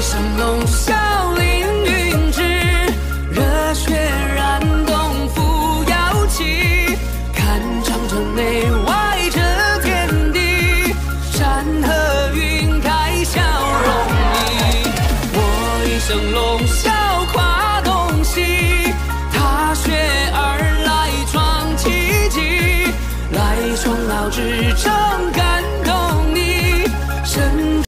升龙啸凌云志，热血燃动扶摇旗。